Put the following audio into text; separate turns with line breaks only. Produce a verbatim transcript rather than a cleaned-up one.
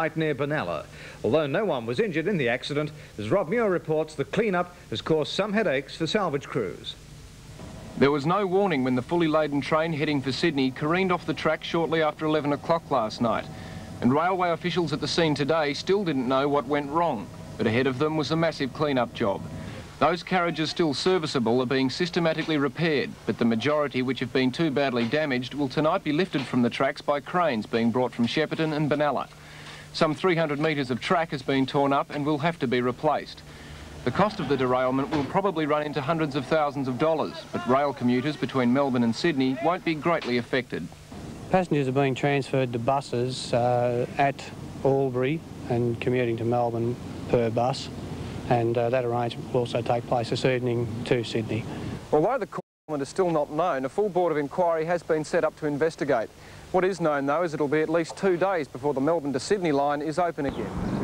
site near Benalla. Although no one was injured in the accident, as Rob Muir reports, the clean-up has caused some headaches for salvage crews.
There was no warning when the fully laden train heading for Sydney careened off the track shortly after eleven o'clock last night. And railway officials at the scene today still didn't know what went wrong, but ahead of them was a massive clean-up job. Those carriages still serviceable are being systematically repaired, but the majority which have been too badly damaged will tonight be lifted from the tracks by cranes being brought from Shepparton and Benalla. Some three hundred metres of track has been torn up and will have to be replaced. The cost of the derailment will probably run into hundreds of thousands of dollars, but rail commuters between Melbourne and Sydney won't be greatly affected.
Passengers are being transferred to buses uh, at Albury and commuting to Melbourne per bus, and uh, that arrangement will also take place this evening to Sydney.
Although the cause is still not known, a full board of inquiry has been set up to investigate. What is known, though, is it'll be at least two days before the Melbourne to Sydney line is open again.